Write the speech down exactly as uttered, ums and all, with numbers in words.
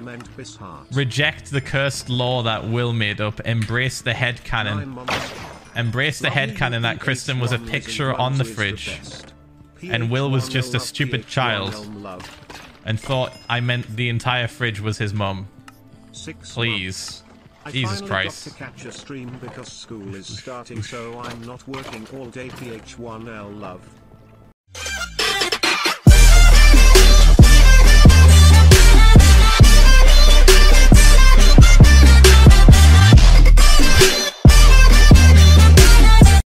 I meant Bis Heart. Reject the cursed law that Will made up. Embrace the headcanon. Embrace the headcanon that Kristen was a picture on the fridge. And Will was just a stupid child. And thought I meant the entire fridge was his mum. Please. Jesus Christ. I finally got to catch a stream because school is starting, so I'm not working all day. P H one L love.